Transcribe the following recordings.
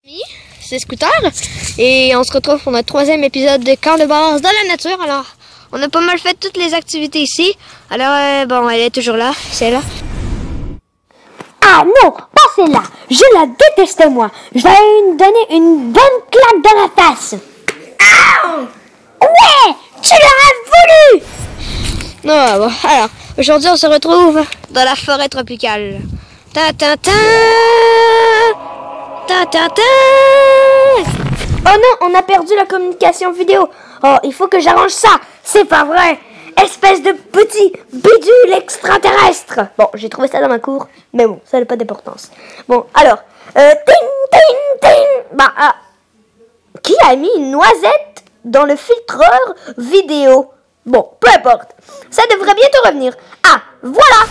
C'est Scooter et on se retrouve pour notre 3e épisode de camp de base dans la nature. Alors, on a pas mal fait toutes les activités ici. Alors, bon, elle est toujours là, c'est là. Ah non, pas celle-là. Je la déteste moi. Je vais lui donner une bonne claque dans la face. Ah ouais, tu l'aurais voulu. Non, bon, alors, aujourd'hui on se retrouve dans la forêt tropicale. Ta ta ta ta ta ta. Oh non, on a perdu la communication vidéo. Oh, il faut que j'arrange ça. C'est pas vrai. Espèce de petit bidule extraterrestre. Bon, j'ai trouvé ça dans ma cour, mais bon, ça n'a pas d'importance. Bon, alors, ting, ting, ting. Bah, qui a mis une noisette dans le filtreur vidéo? Bon, peu importe. Ça devrait bientôt revenir. Ah, voilà.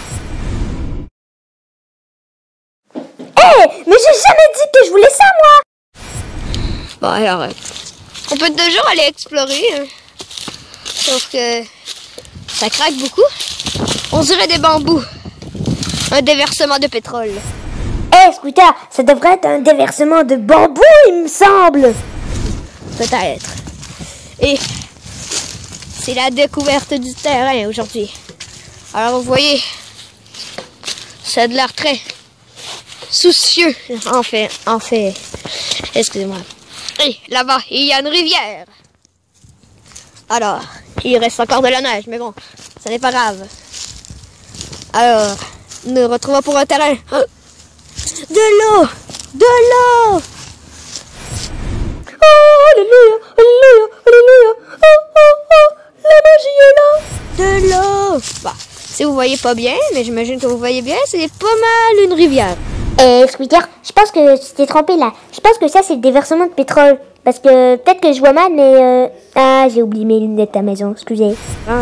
Hé, mais j'ai jamais dit que je voulais ça, moi. Bon, alors, on peut toujours aller explorer. Sauf que ça craque beaucoup. On dirait des bambous. Un déversement de pétrole. Hé, Scooter, ça devrait être un déversement de bambou, il me semble. Peut-être. Et c'est la découverte du terrain aujourd'hui. Alors, vous voyez, ça a de l'air très soucieux. En fait, excusez-moi. Et là-bas, il y a une rivière. Alors, il reste encore de la neige, mais bon, ça n'est pas grave. Alors, nous nous retrouvons pour un terrain. De l'eau! De l'eau! Oh, alléluia, alléluia, alléluia. Oh, oh, oh, la magie est là. De l'eau! Bah, si vous voyez pas bien, mais j'imagine que vous voyez bien, c'est pas mal une rivière. Scooter, je pense que tu t'es trompé là. Je pense que ça, c'est le déversement de pétrole. Parce que peut-être que je vois mal, mais... Ah, j'ai oublié mes lunettes à la maison, excusez.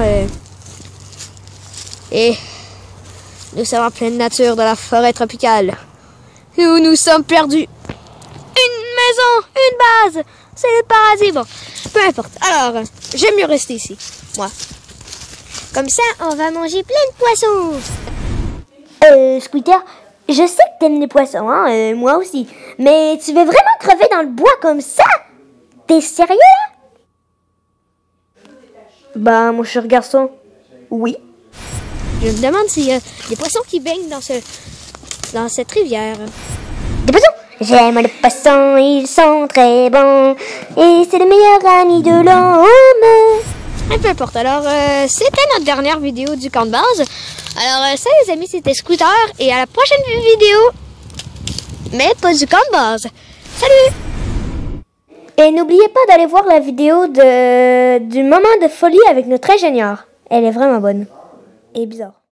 Et nous sommes en pleine nature dans la forêt tropicale. Où nous sommes perdus. Une maison, une base. C'est le paradis. Bon, peu importe. Alors, j'aime mieux rester ici, moi. Comme ça, on va manger plein de poissons. Scooter, je sais que t'aimes les poissons, hein, moi aussi. Mais tu veux vraiment crever dans le bois comme ça? T'es sérieux, là? Bah, mon cher garçon, oui. Je me demande s'il y a des poissons qui baignent dans cette rivière. Des poissons? J'aime les poissons, ils sont très bons. Et c'est le meilleur ami de l'homme. Peu importe. Alors, c'était notre dernière vidéo du camp de base. Alors, ça les amis, c'était Scooter. Et à la prochaine vidéo. Mais pas du camp de base. Salut! Et n'oubliez pas d'aller voir la vidéo du moment de folie avec notre ingénieur. Elle est vraiment bonne. Et bizarre.